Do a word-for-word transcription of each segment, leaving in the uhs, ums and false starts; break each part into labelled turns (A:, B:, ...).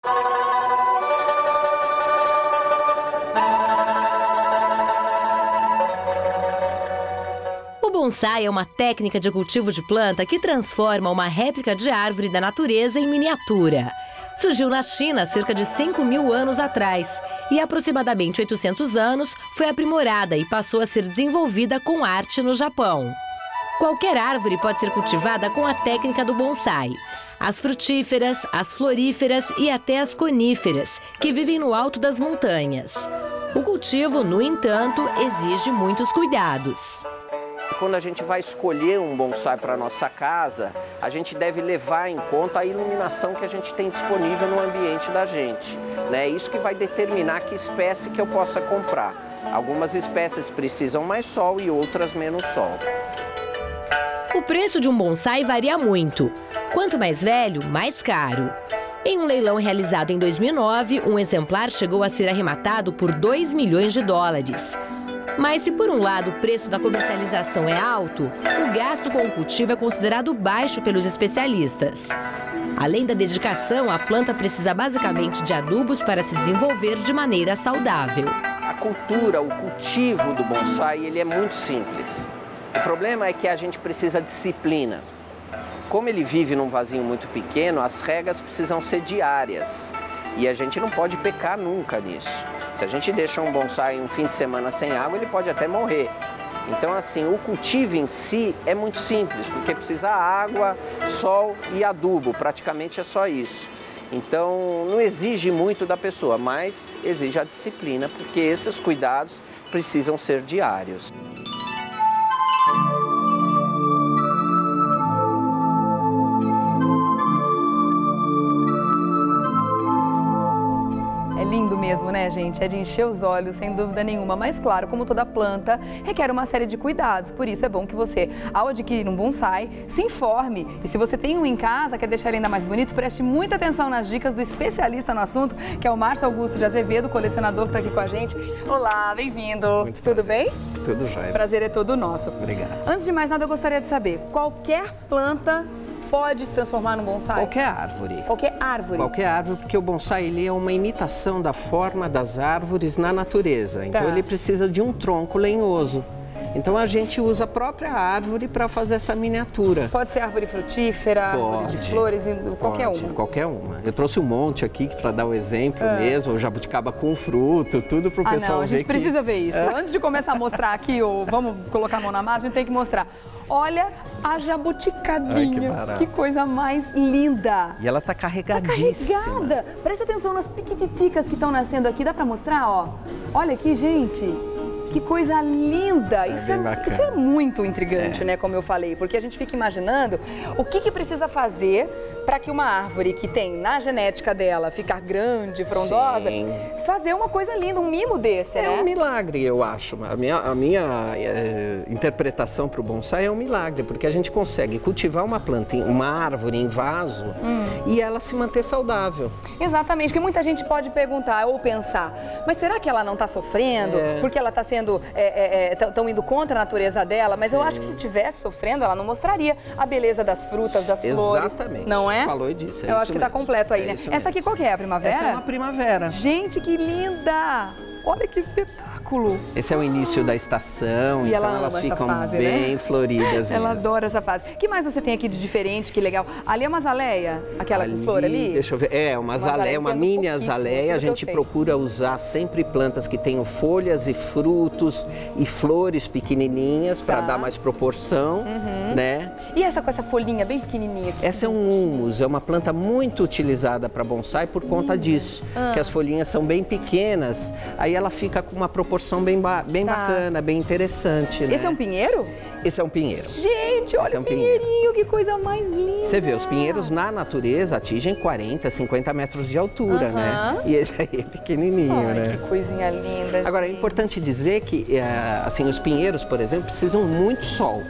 A: O bonsai é uma técnica de cultivo de planta que transforma uma réplica de árvore da natureza em miniatura. Surgiu na China há cerca de cinco mil anos atrás e há aproximadamente oitocentos anos foi aprimorada e passou a ser desenvolvida com arte no Japão. Qualquer árvore pode ser cultivada com a técnica do bonsai. As frutíferas, as floríferas e até as coníferas, que vivem no alto das montanhas. O cultivo, no entanto, exige muitos cuidados.
B: Quando a gente vai escolher um bonsai para a nossa casa, a gente deve levar em conta a iluminação que a gente tem disponível no ambiente da gente. É isso que vai determinar que espécie que eu possa comprar. Algumas espécies precisam mais sol e outras menos sol.
A: O preço de um bonsai varia muito. Quanto mais velho, mais caro. Em um leilão realizado em dois mil e nove, um exemplar chegou a ser arrematado por dois milhões de dólares. Mas se por um lado o preço da comercialização é alto, o gasto com o cultivo é considerado baixo pelos especialistas. Além da dedicação, a planta precisa basicamente de adubos para se desenvolver de maneira saudável.
B: A cultura, o cultivo do bonsai, ele é muito simples. O problema é que a gente precisa de disciplina. Como ele vive num vasinho muito pequeno, as regas precisam ser diárias. E a gente não pode pecar nunca nisso. Se a gente deixa um bonsai um fim de semana sem água, ele pode até morrer. Então, assim, o cultivo em si é muito simples, porque precisa água, sol e adubo, praticamente é só isso. Então, não exige muito da pessoa, mas exige a disciplina, porque esses cuidados precisam ser diários.
C: Mesmo, né, gente? É de encher os olhos, sem dúvida nenhuma. Mas, claro, como toda planta, requer uma série de cuidados. Por isso, é bom que você, ao adquirir um bonsai, se informe. E se você tem um em casa, quer deixar ele ainda mais bonito, preste muita atenção nas dicas do especialista no assunto, que é o Márcio Augusto de Azevedo, colecionador, que está aqui com a gente. Olá, bem-vindo.
B: Muito
C: Tudo
B: prazer.
C: bem?
B: Tudo jóia.
C: Prazer é todo nosso.
B: Obrigado.
C: Antes de mais nada, eu gostaria de saber, qualquer planta pode se transformar num bonsai?
B: Qualquer árvore.
C: Qualquer árvore?
B: Qualquer árvore, porque o bonsai ele é uma imitação da forma das árvores na natureza. Então
C: Tá.
B: ele precisa de um tronco lenhoso. Então a gente usa a própria árvore para fazer essa miniatura.
C: Pode ser árvore frutífera, árvore
B: Pode.
C: de flores, qualquer
B: Pode,
C: uma?
B: Qualquer uma. Eu trouxe um monte aqui para dar o exemplo
C: Ah.
B: mesmo, o jabuticaba com fruto, tudo para o
C: Ah,
B: pessoal
C: não, a
B: ver
C: gente
B: que...
C: precisa ver isso.
B: É.
C: Antes de começar a mostrar aqui, ou vamos colocar a mão na massa, a gente tem que mostrar. Olha a jabuticabinha.
B: Ai, que barato.
C: Que coisa mais linda.
B: E ela tá
C: Tá
B: carregadíssima.
C: carregada. Presta atenção nas piquititicas que estão nascendo aqui. Dá pra mostrar, ó? Olha aqui, gente. Que coisa linda!
B: É
C: Isso, é,
B: bem bacana.
C: isso é muito intrigante,
B: É.
C: né? Como eu falei, porque a gente fica imaginando o que, que precisa fazer para que uma árvore que tem na genética dela ficar grande, frondosa,
B: Sim.
C: fazer uma coisa linda, um mimo desse,
B: É
C: né?
B: um milagre, eu acho. A minha, a minha é, interpretação para o bonsai é um milagre, porque a gente consegue cultivar uma planta, uma árvore em vaso
C: Hum.
B: e ela se manter saudável.
C: Exatamente, porque muita gente pode perguntar ou pensar, mas será que ela não está sofrendo?
B: É.
C: Porque ela está sendo, é, é, estão indo contra a natureza dela, mas eu acho que se estivesse sofrendo, ela não mostraria a beleza das frutas, das flores.
B: Exatamente.
C: Não é?
B: Falou disso, é
C: Eu
B: isso
C: acho que está
B: mesmo.
C: completo aí,
B: É
C: né?
B: isso
C: Essa aqui
B: mesmo.
C: qual que é? A primavera?
B: Essa é uma primavera.
C: Gente, que linda! Olha que espetáculo!
B: Esse é o início da estação,
C: E
B: então
C: ela ama
B: elas
C: essa
B: ficam
C: fase,
B: bem
C: né?
B: floridas
C: Ela
B: mesmo.
C: adora essa fase. O que mais você tem aqui de diferente, que legal? Ali é uma azaleia, aquela
B: Ali,
C: com flor ali?
B: Deixa eu ver. É, uma azaleia,
C: azaleia,
B: uma
C: entendo
B: mini
C: pouquíssimo,
B: azaleia.
C: tudo
B: A
C: que eu
B: gente
C: sei.
B: procura usar sempre plantas que tenham folhas e frutos e flores pequenininhas para
C: Tá.
B: dar mais proporção, né?
C: E essa com essa folhinha bem pequenininha aqui?
B: Essa é um humus, é uma planta muito utilizada para bonsai por conta disso,
C: Ah.
B: que as folhinhas são bem pequenas, aí ela fica com uma proporção bem, ba bem
C: Tá.
B: bacana, bem interessante, né?
C: Esse é um pinheiro?
B: Esse é um pinheiro.
C: Gente, olha
B: Esse é um
C: o pinheirinho, que coisa mais linda.
B: Você vê, os pinheiros na natureza atingem quarenta, cinquenta metros de altura,
C: Aham.
B: né? E esse aí é pequenininho,
C: Ai,
B: né?
C: que coisinha linda,
B: Agora, é
C: gente.
B: importante dizer que, eh, assim, os pinheiros, por exemplo, precisam muito sol.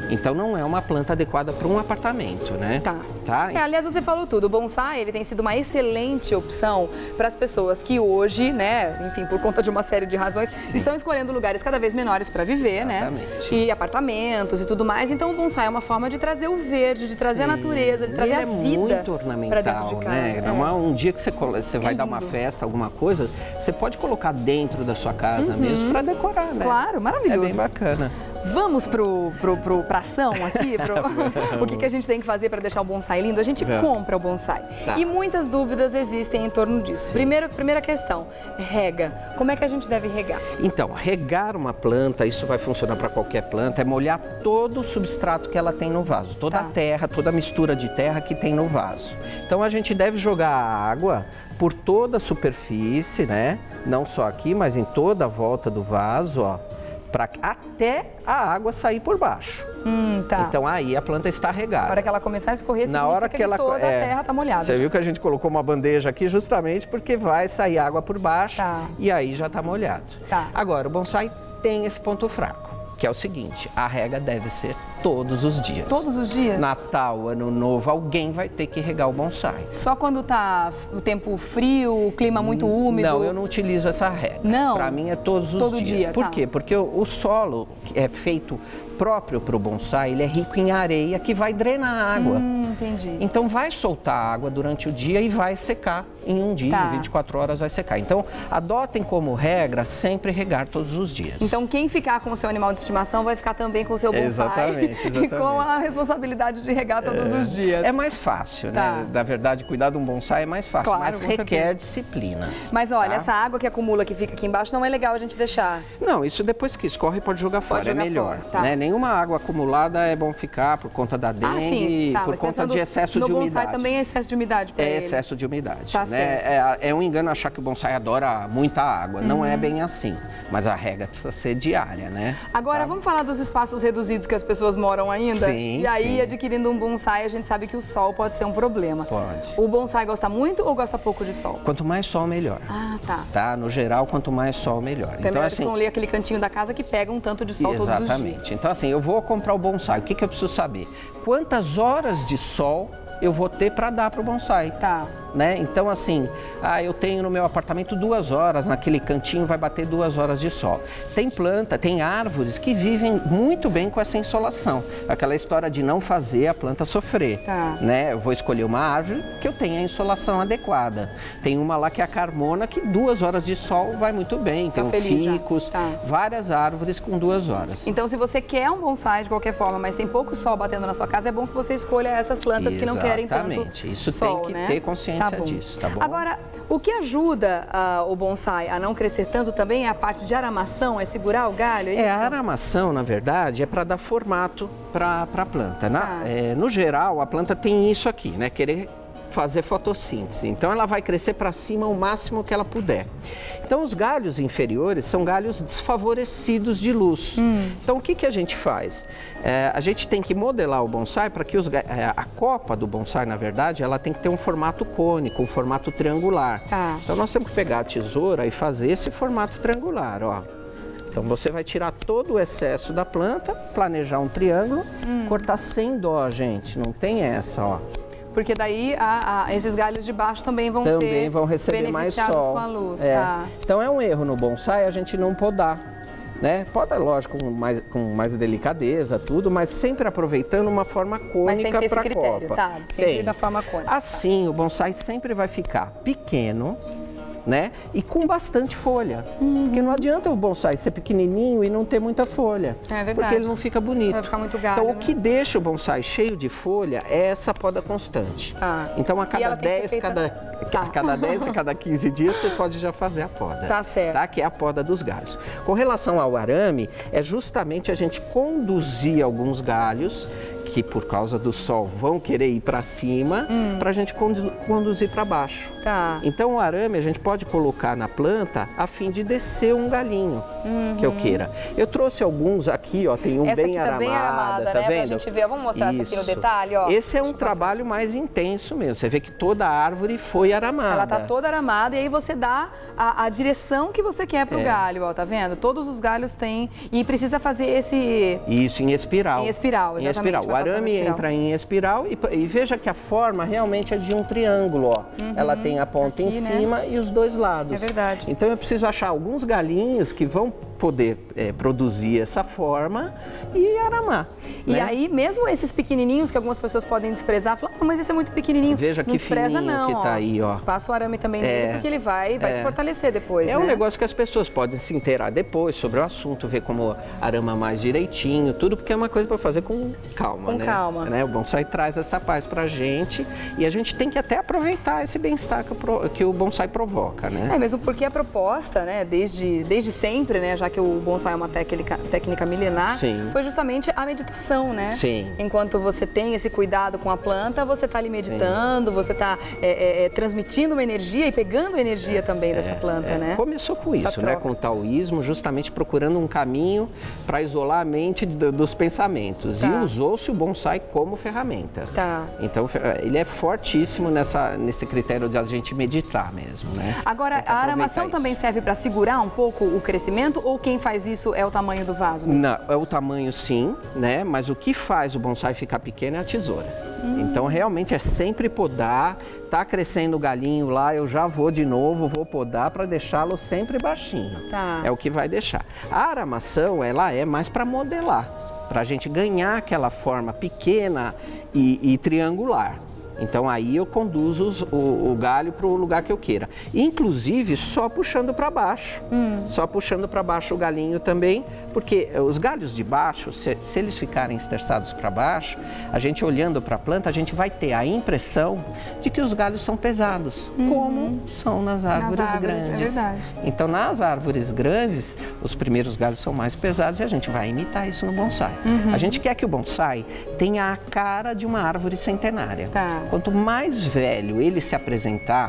B: Então não é uma planta adequada para um apartamento, né?
C: Tá.
B: tá?
C: É, aliás, você falou tudo. O bonsai, ele tem sido uma excelente opção para as pessoas que hoje, né, enfim, por conta de uma série de razões, Sim. estão escolhendo lugares cada vez menores para viver,
B: Exatamente.
C: né? E apartamentos e tudo mais. Então o bonsai é uma forma de trazer o verde, de trazer Sim. a natureza, de trazer
B: ele
C: a vida
B: é muito ornamental,
C: dentro de casa.
B: Né? É. Um dia que você, você vai
C: é
B: dar uma festa, alguma coisa, você pode colocar dentro da sua casa uhum. mesmo para decorar, né?
C: Claro, maravilhoso.
B: É bem bacana.
C: Vamos pro, pro, pro, pra ação aqui? Pro, o que, que a gente tem que fazer para deixar o bonsai lindo? A gente
B: é.
C: compra o bonsai. Tá. E muitas dúvidas existem em torno disso. Primeiro, primeira questão, rega. Como é que a gente deve regar?
B: Então, regar uma planta, isso vai funcionar para qualquer planta, é molhar todo o substrato que ela tem no vaso. Toda tá. a terra, toda a mistura de terra que tem no vaso. Então, a gente deve jogar a água por toda a superfície, né? Não só aqui, mas em toda a volta do vaso, ó. Pra, até a água sair por baixo.
C: Hum, tá.
B: Então aí a planta está regada.
C: Na hora que ela começar a escorrer,
B: Na hora que, que ela,
C: toda
B: é,
C: a terra está molhada.
B: Você
C: já.
B: viu que a gente colocou uma bandeja aqui justamente porque vai sair água por baixo
C: tá.
B: e aí já está molhado.
C: Tá.
B: Agora, o bonsai tem esse ponto fraco, que é o seguinte, a rega deve ser todos os dias.
C: Todos os dias?
B: Natal, Ano Novo, alguém vai ter que regar o bonsai.
C: Só quando tá o tempo frio, o clima muito úmido?
B: Não, eu não utilizo essa regra.
C: Não?
B: Para mim é todos os
C: Todo
B: dias.
C: Dia,
B: Por
C: tá.
B: quê? Porque o, o solo que é feito próprio para o bonsai, ele é rico em areia que vai drenar a água.
C: Hum, entendi.
B: Então vai soltar água durante o dia e vai secar em um dia,
C: tá.
B: em vinte e quatro horas vai secar. Então adotem como regra sempre regar todos os dias.
C: Então quem ficar com o seu animal de estimação vai ficar também com o seu bonsai.
B: Exatamente, exatamente.
C: E com a responsabilidade de regar todos
B: é,
C: os dias.
B: É mais fácil,
C: tá.
B: né? Na verdade, cuidar de um bonsai é mais fácil,
C: claro,
B: mas requer certeza. disciplina.
C: Mas olha,
B: tá?
C: essa água que acumula, que fica aqui embaixo, não é legal a gente deixar.
B: Não, isso depois que escorre pode jogar
C: pode
B: fora,
C: jogar
B: é melhor.
C: Fora, tá.
B: né? Nenhuma água acumulada é bom ficar por conta da dengue,
C: ah, sim. tá,
B: por conta de excesso de umidade.
C: No bonsai também é excesso de umidade para
B: É
C: ele.
B: excesso de umidade.
C: Tá
B: né? é, é um engano achar que o bonsai adora muita água. Uhum. Não é bem assim. Mas a regra precisa ser diária, né?
C: Agora,
B: tá?
C: vamos falar dos espaços reduzidos que as pessoas moram ainda?
B: Sim,
C: E aí,
B: sim.
C: adquirindo um bonsai, a gente sabe que o sol pode ser um problema.
B: Pode.
C: O bonsai gosta muito ou gosta pouco de sol?
B: Quanto mais sol, melhor.
C: Ah, tá.
B: Tá? No geral, quanto mais sol, melhor.
C: Então,
B: então
C: é
B: assim,
C: ali aquele cantinho da casa que pega um tanto de sol
B: exatamente.
C: todos os dias.
B: Exatamente. Então, assim, eu vou comprar o bonsai. O que, que eu preciso saber? Quantas horas de sol eu vou ter para dar para o bonsai?
C: Tá.
B: Né? Então, assim, ah, eu tenho no meu apartamento duas horas, naquele cantinho vai bater duas horas de sol. Tem planta, tem árvores que vivem muito bem com essa insolação. Aquela história de não fazer a planta sofrer.
C: Tá.
B: Né? Eu vou escolher uma árvore que eu tenha a insolação adequada. Tem uma lá que é a carmona, que duas horas de sol vai muito bem. Tem
C: tá
B: um ficus,
C: tá.
B: várias árvores com duas horas.
C: Então, se você quer um bonsai de qualquer forma, mas tem pouco sol batendo na sua casa, é bom que você escolha essas plantas
B: Exatamente.
C: que não querem tanto
B: Exatamente. Isso
C: sol,
B: tem que
C: né?
B: ter consciência
C: tá
B: disso, tá bom?
C: Agora, o que ajuda uh, o bonsai a não crescer tanto também é a parte de aramação, é segurar o galho, é isso?
B: É, a aramação, na verdade, é para dar formato para a planta. Né?
C: Ah.
B: É, no geral, a planta tem isso aqui, né? Querer fazer fotossíntese. Então, ela vai crescer para cima o máximo que ela puder. Então, os galhos inferiores são galhos desfavorecidos de luz. Hum. Então, o que, que a gente faz? É, a gente tem que modelar o bonsai para que os, é, a copa do bonsai, na verdade, ela tem que ter um formato cônico, um formato triangular.
C: Ah.
B: Então, nós temos que pegar a tesoura e fazer esse formato triangular, ó. Então, você vai tirar todo o excesso da planta, planejar um triângulo, hum. cortar sem dó, gente. Não tem essa, ó.
C: Porque daí a, a, esses galhos de baixo também vão
B: também
C: ser
B: Também vão receber mais sol.
C: Com a luz,
B: é.
C: tá.
B: Então é um erro no bonsai a gente não podar, né? Poda, lógico, com mais, com mais delicadeza, tudo, mas sempre aproveitando uma forma cônica para a copa.
C: Tá, sempre tem. Da forma cônica.
B: Assim, o bonsai sempre vai ficar pequeno, né? E com bastante folha. Uhum. Porque não adianta o bonsai ser pequenininho e não ter muita folha.
C: É verdade.
B: Porque ele não fica bonito.
C: Vai ficar muito galho,
B: então,
C: né?
B: o que deixa o bonsai cheio de folha é essa poda constante.
C: Ah.
B: Então, a cada dez, feita... cada,
C: tá.
B: a cada dez, a cada quinze dias, você pode já fazer a poda.
C: Tá certo.
B: Tá? Que é a poda dos galhos. Com relação ao arame, é justamente a gente conduzir alguns galhos que por causa do sol vão querer ir para cima, hum. para a gente condu conduzir para baixo.
C: Tá.
B: Então o arame a gente pode colocar na planta a fim de descer um galinho uhum. que eu queira. Eu trouxe alguns aqui, ó, tem um
C: essa
B: bem
C: aqui tá
B: aramada,
C: bem armada,
B: tá
C: né?
B: vendo?
C: Pra gente ver, vamos mostrar
B: Isso.
C: essa aqui no detalhe, ó.
B: Esse é um trabalho mais intenso mesmo, você vê que toda a árvore foi aramada.
C: Ela tá toda aramada e aí você dá a, a direção que você quer pro é. galho, ó, tá vendo? Todos os galhos têm e precisa fazer esse...
B: Isso, em espiral.
C: Em espiral, exatamente.
B: Em espiral. O arame espiral. entra em espiral e, e veja que a forma realmente é de um triângulo, ó. Uhum. Ela tem a ponta aqui, em cima, né? E os dois lados.
C: É verdade.
B: Então eu preciso achar alguns galinhos que vão poder é, produzir essa forma e aramar.
C: E
B: né?
C: aí, mesmo esses pequenininhos que algumas pessoas podem desprezar, falar, oh, mas esse é muito pequenininho.
B: Veja
C: não
B: que
C: despreza,
B: fininho
C: não,
B: que tá
C: ó.
B: aí, ó.
C: Passa o arame também
B: é,
C: nele, porque ele vai, vai
B: é.
C: se fortalecer depois,
B: É
C: né?
B: um negócio que as pessoas podem se inteirar depois sobre o assunto, ver como arama mais direitinho, tudo, porque é uma coisa para fazer com calma,
C: com
B: né?
C: calma.
B: né? O bonsai traz essa paz pra gente e a gente tem que até aproveitar esse bem-estar que, o, que o bonsai provoca, né?
C: É mesmo porque a proposta, né, desde, desde sempre, né, já que o bonsai é uma técnica, técnica milenar,
B: Sim.
C: foi justamente a meditação, né?
B: Sim.
C: Enquanto você tem esse cuidado com a planta, você está ali meditando, Sim. você está é, é, transmitindo uma energia e pegando energia é, também dessa
B: é,
C: planta,
B: é.
C: né?
B: Começou com isso, né? Com o taoísmo, justamente procurando um caminho para isolar a mente de, dos pensamentos. Tá. E usou-se o bonsai como ferramenta.
C: Tá.
B: Então, ele é fortíssimo nessa, nesse critério de a gente meditar mesmo, né?
C: Agora, a aramação também serve para segurar um pouco o crescimento ou quem faz isso é o tamanho do vaso? Mesmo?
B: Não, é o tamanho sim, né? Mas o que faz o bonsai ficar pequeno é a tesoura. Hum. Então, realmente é sempre podar. Tá crescendo o galinho lá, eu já vou de novo, vou podar para deixá-lo sempre baixinho.
C: Tá.
B: É o que vai deixar. A aramação, ela é mais para modelar, para a gente ganhar aquela forma pequena e, e triangular. Então aí eu conduzo os, o, o galho para o lugar que eu queira. Inclusive só puxando para baixo. Hum. Só puxando para baixo o galinho também, porque os galhos de baixo, se, se eles ficarem esterçados para baixo, a gente olhando para a planta, a gente vai ter a impressão de que os galhos são pesados, uhum. como são nas árvores, nas árvores grandes. É verdade. Então nas árvores grandes, os primeiros galhos são mais pesados e a gente vai imitar isso no bonsai. Uhum. A gente quer que o bonsai tenha a cara de uma árvore centenária.
C: Tá.
B: Quanto mais velho ele se apresentar,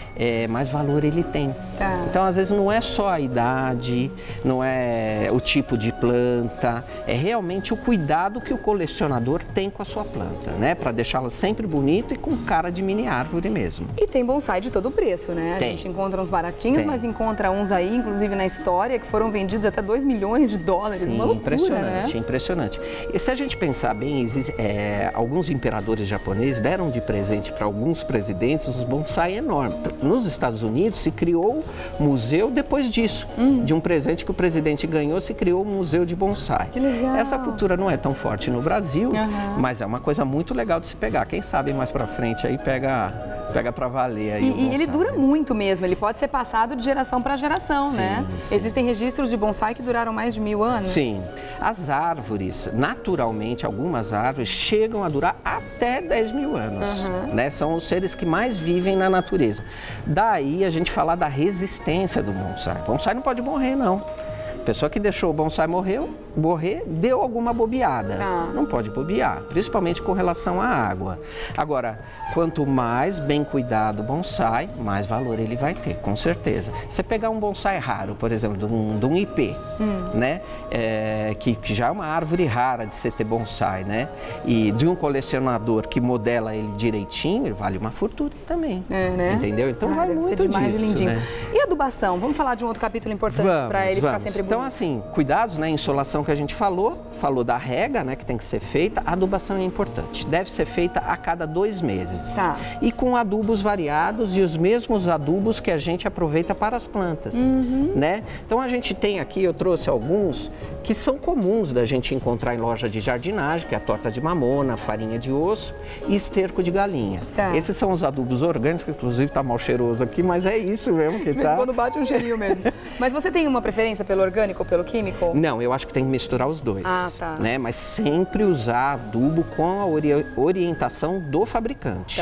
B: é, mais valor ele tem.
C: Tá.
B: Então, às vezes, não é só a idade, não é o tipo de planta, é realmente o cuidado que o colecionador tem com a sua planta, né? Para deixá-la sempre bonita e com cara de mini árvore mesmo.
C: E tem bonsai de todo preço, né?
B: Tem.
C: A gente encontra uns baratinhos,
B: tem.
C: Mas encontra uns aí, inclusive na história, que foram vendidos até dois milhões de dólares.
B: Sim,
C: uma loucura,
B: impressionante,
C: né?
B: impressionante. E se a gente pensar bem, existe, é, alguns imperadores japoneses deram de presente para alguns presidentes os bonsai enormes. Nos Estados Unidos se criou museu depois disso, hum. de um presente que o presidente ganhou, se criou um museu de bonsai.
C: Que legal.
B: Essa cultura não é tão forte no Brasil,
C: uhum.
B: mas é uma coisa muito legal de se pegar. Quem sabe mais pra frente aí pega... Pega para valer aí.
C: E,
B: o bonsai.
C: E ele dura muito mesmo, ele pode ser passado de geração para geração,
B: sim,
C: né?
B: Sim.
C: Existem registros de bonsai que duraram mais de mil anos.
B: Sim. As árvores, naturalmente, algumas árvores chegam a durar até dez mil anos. Uhum. Né? São os seres que mais vivem na natureza. Daí a gente falar da resistência do bonsai. O bonsai não pode morrer, não. A pessoa que deixou o bonsai morreu, morrer, deu alguma bobeada.
C: Ah.
B: Não pode bobear, principalmente com relação à água. Agora, quanto mais bem cuidado o bonsai, mais valor ele vai ter, com certeza. Você pegar um bonsai raro, por exemplo, de um, de um ipê, hum. né? É, que, que já é uma árvore rara de você ter bonsai, né? E de um colecionador que modela ele direitinho, ele vale uma fortuna também.
C: É, né?
B: Entendeu? Então
C: ah,
B: vai
C: deve
B: muito
C: ser demais
B: disso,
C: lindinho.
B: né?
C: E adubação? Vamos falar de um outro capítulo importante para ele
B: vamos.
C: ficar sempre bonito.
B: Então, assim, cuidados, né? Insolação que a gente falou, falou da rega, né? Que tem que ser feita. A adubação é importante. Deve ser feita a cada dois meses.
C: Tá.
B: E com adubos variados e os mesmos adubos que a gente aproveita para as plantas,
C: uhum.
B: né? Então, a gente tem aqui, eu trouxe alguns que são comuns da gente encontrar em loja de jardinagem, que é a torta de mamona, farinha de osso e esterco de galinha.
C: Tá.
B: Esses são os adubos orgânicos, que inclusive tá mal cheiroso aqui, mas é isso mesmo que tá.
C: Mas quando bate um cheirinho mesmo. Mas você tem uma preferência pelo orgânico ou pelo químico?
B: Não, eu acho que tem que misturar os dois.
C: Ah, tá.
B: Né? Mas sempre usar adubo com a ori orientação do fabricante.
C: Tá.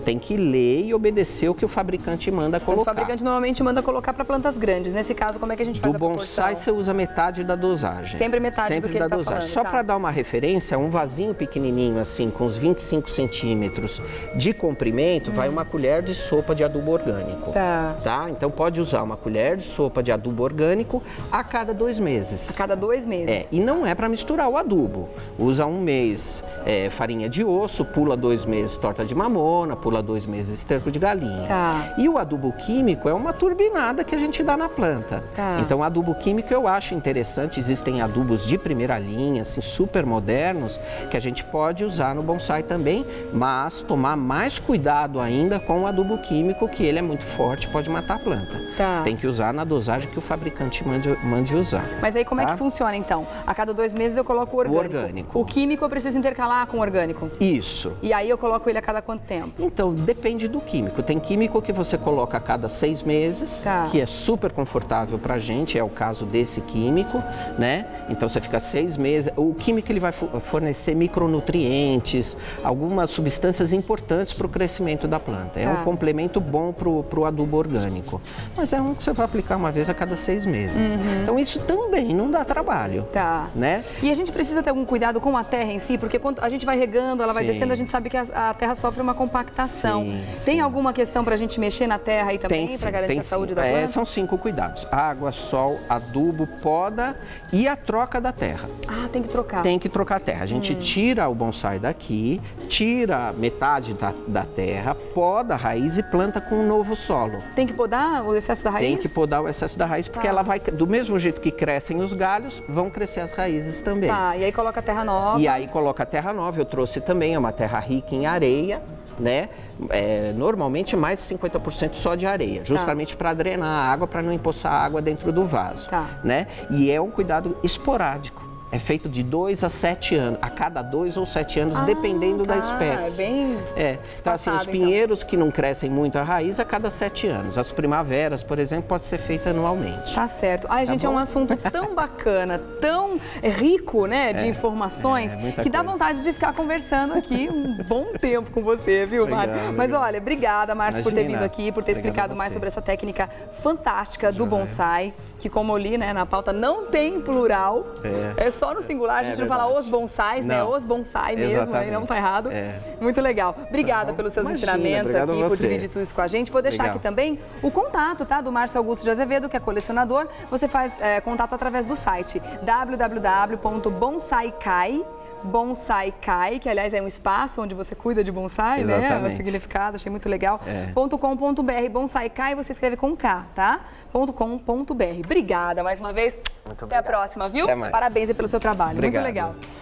B: tem que ler e obedecer o que o fabricante manda colocar.
C: Mas o fabricante normalmente manda colocar para plantas grandes. Nesse caso, como é que a gente faz
B: do
C: a proporção?
B: Do bonsai, você usa metade da dosagem.
C: Sempre metade
B: Sempre
C: do que
B: da
C: ele tá
B: dosagem.
C: falando.
B: Só
C: tá.
B: para dar uma referência, um vasinho pequenininho assim, com uns vinte e cinco centímetros de comprimento, hum. vai uma colher de sopa de adubo orgânico.
C: Tá.
B: Tá? Então pode usar uma colher de sopa de adubo orgânico a cada dois meses.
C: A cada dois meses.
B: É, e não é para misturar o adubo. Usa um mês é, farinha de osso, pula dois meses torta de mamona, pula dois meses esterco de galinha.
C: Tá.
B: E o adubo químico é uma turbinada que a gente dá na planta.
C: Tá.
B: Então, adubo químico eu acho interessante. Existem adubos de primeira linha, assim, super modernos, que a gente pode usar no bonsai também, mas tomar mais cuidado ainda com o adubo químico, que ele é muito forte, pode matar a planta.
C: Tá.
B: Tem que usar na dosagem que o fabricante mande, mande usar.
C: Mas aí como
B: tá?
C: é que funciona então? A cada dois meses eu coloco o orgânico.
B: O orgânico.
C: O químico eu preciso intercalar com o orgânico?
B: Isso.
C: E aí eu coloco ele a cada quanto tempo?
B: Então, depende do químico. Tem químico que você coloca a cada seis meses,
C: tá.
B: que é super confortável pra gente, é o caso desse químico, né? Então você fica seis meses. O químico ele vai fornecer micronutrientes, algumas substâncias importantes para o crescimento da planta. É
C: tá.
B: um complemento bom pro, pro adubo orgânico. Mas é um que você vai aplicar uma vez a cada seis meses.
C: Uhum.
B: Então isso também não dá trabalho.
C: Tá.
B: Né?
C: E a gente precisa ter algum cuidado com a terra em si, porque quando a gente vai regando, ela vai
B: Sim.
C: descendo, a gente sabe que a, a terra sofre uma compactação.
B: Sim,
C: tem
B: sim.
C: alguma questão para a gente mexer na terra aí também, para garantir
B: tem,
C: a saúde
B: sim.
C: da planta?
B: É, são cinco cuidados: água, sol, adubo, poda e a troca da terra.
C: Ah, tem que trocar.
B: Tem que trocar a terra. A gente
C: hum.
B: tira o bonsai daqui, tira metade da, da terra, poda a raiz e planta com um novo solo.
C: Tem que podar o excesso da raiz?
B: Tem que podar o excesso da raiz, porque
C: tá.
B: ela vai, do mesmo jeito que crescem os galhos, vão crescer as raízes também.
C: Tá, e aí coloca a terra nova.
B: E aí coloca a terra nova. Eu trouxe também, é uma terra rica em areia, né? É, normalmente mais de cinquenta por cento só de areia, justamente tá. para drenar a água, para não empoçar a água dentro do vaso.
C: Tá.
B: Né? E é um cuidado esporádico. É feito de dois a sete anos, a cada dois ou sete anos, ah, dependendo
C: tá.
B: da espécie.
C: É bem
B: é. Então, assim, os pinheiros então. que não crescem muito a raiz, a cada sete anos. As primaveras, por exemplo, pode ser feita anualmente.
C: Tá certo. Ai,
B: tá
C: gente,
B: bom?
C: é um assunto tão bacana, tão rico, né, de
B: é,
C: informações,
B: é,
C: que dá
B: coisa.
C: vontade de ficar conversando aqui um bom tempo com você, viu, Márcio? Mas olha, obrigada, Márcio, por ter vindo aqui, por ter
B: Obrigado
C: explicado mais sobre essa técnica fantástica do bonsai, que, como eu li, né, na pauta, não tem plural, é, é só no singular, a gente é não fala os bonsais, não. né, os bonsai mesmo, aí não tá errado. É. Muito legal. Obrigada tá pelos seus Imagina, ensinamentos aqui, por dividir tudo isso com a gente. Vou deixar legal. aqui também o contato, tá, do Márcio Augusto de Azevedo, que é colecionador. Você faz é, contato através do site w w w ponto bonsaikai Bonsaikai, que aliás é um espaço onde você cuida de bonsai, Exatamente. né? O significado, achei muito legal. É. .com.br, Bonsaikai, você escreve com K, tá? .com.br. Obrigada mais uma vez.
B: Muito
C: Até obrigado. a próxima, viu?
B: Até mais.
C: Parabéns aí pelo seu trabalho.
B: Obrigado.
C: Muito legal.